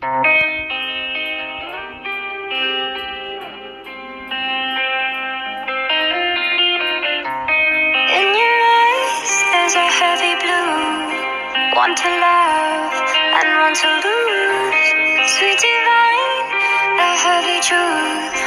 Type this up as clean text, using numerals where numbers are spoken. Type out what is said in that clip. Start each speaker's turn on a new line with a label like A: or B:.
A: In your eyes, there's a heavy blue. One to love and one to lose. Sweet divine, a heavy truth.